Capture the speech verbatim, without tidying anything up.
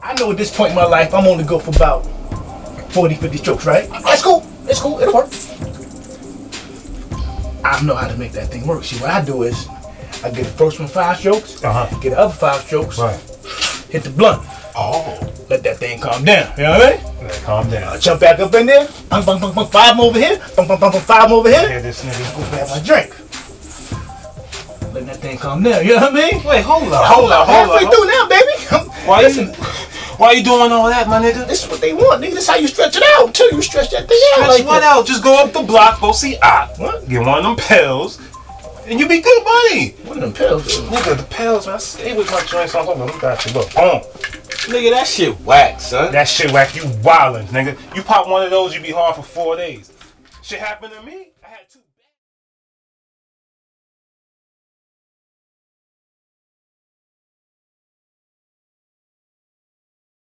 I know at this point in my life, I'm only good for about forty, fifty strokes, right? That's cool. It's cool. It'll work. I know how to make that thing work. See, what I do is, I get the first one five strokes, uh-huh. get the other five strokes, right. hit the blunt. Oh. Let that thing calm down. You know what I mean? Let it calm down. I jump back up in there. Bang, bang, bang, bang, five over here. Bang, bang, bang, bang, five over here. Yeah, this nigga. Go grab my drink. Let that thing calm down. You know what I mean? Wait, hold up. Hold up, hold up. Halfway through now, baby. Why you, why you doing all that, my nigga? This is what they want, nigga. This is how you stretch it out until you stretch that thing out. Stretch Like what that. out? Just go up the block, go see Op. What? Get one of them pills, and you be good money. One of them pills? Nigga, the pills, man. I stay with my joints on. Hold on, let me got you. Look, boom. Nigga, that shit whack, son. That shit whack. You wildin', nigga. You pop one of those, you be hard for four days. Shit happened to me. I had two.